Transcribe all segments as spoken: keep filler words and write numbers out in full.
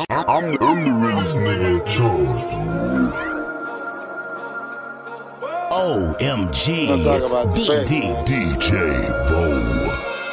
I'm, I'm the realest nigga in charge. O M G, it's D D D J Vo.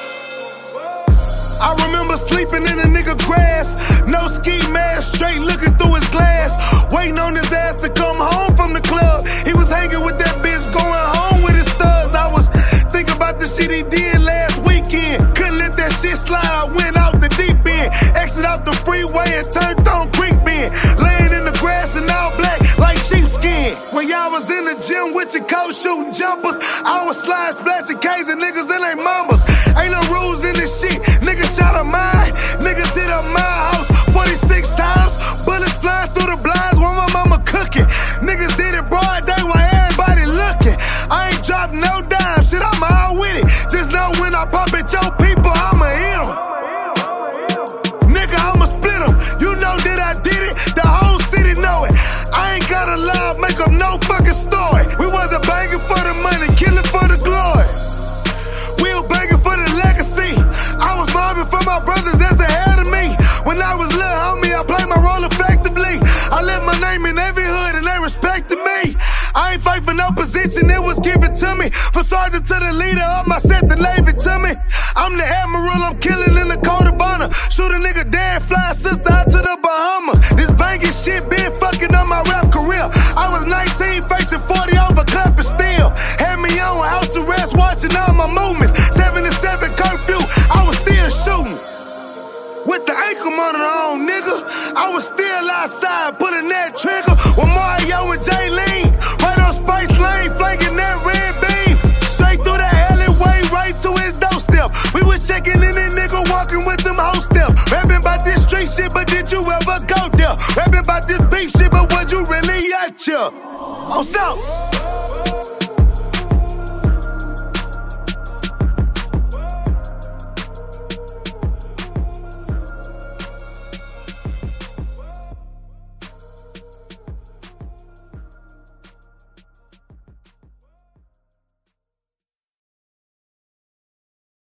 I remember sleeping in a nigga grass, no ski mask, straight looking through his glass, waiting on his ass to come home from the club. He was hanging with that bitch, going home with his thugs. I was thinking about the shit he did last weekend. Couldn't let that shit slide, went out the deep end. Exit out the freeway and turned on Creek Bend. Laying in the grass and all black like sheepskin. When y'all was in the gym with your coach shooting jumpers, I was slide splashing K's and niggas in they mamas. Ain't no rules in this shit. Niggas shot up mine, niggas hit up my house forty-six times. Bullets flying through the blinds while my mama cooking. Niggas did it broad day while everybody looking. I ain't dropped no dime, shit, I'm all with it. Just know when I pop at your people, I'ma hit em. Nigga, I'ma split em. You know that I did it, the whole city know it. I ain't gotta lie, make up no fucking story. We wasn't banging for the money, killing for the glory. We were banging for the legacy. I was mobbing for my brothers that's ahead of me. When I was little homie, I played my role effectively. I left my name in every hood and they respected me. I ain't fight for no position, it was given to me. From sergeant to the leader of my set, the Navy to me. I'm the admiral, I'm killing in the code of honor. Shoot a nigga dead, fly a sister out to the Bahamas. This banging shit been fucking up my rap career. I was nineteen, facing forty over clapping steel. Had me on house arrest, watching all my movements. seventy-seven curfew, I was still shooting. With the ankle monitor on, nigga, I was still outside, putting that trigger with Mario and Jaylene. Right on Spice Lane, flanking that red beam. Straight through the alleyway, right to his doorstep. We was checking in and nigga walking with them whole steps. Rapping about this street shit, but did you ever go there? Rapping about this beef shit, but was you really out here? On South.